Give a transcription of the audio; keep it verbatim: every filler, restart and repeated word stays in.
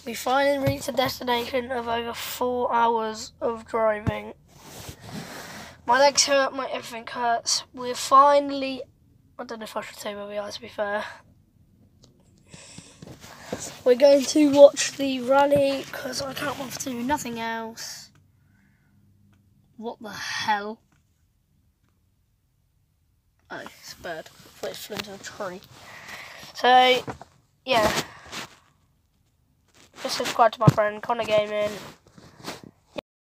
We finally reached a destination of over four hours of driving. My legs hurt, my everything hurts. We're finally... I don't know if I should say where we are, to be fair. We're going to watch the rally, because I can't want to do nothing else. What the hell? Oh, it's a bird. I thought it flew into a tree. So, yeah. Just subscribe to my friend, Connor Gaming.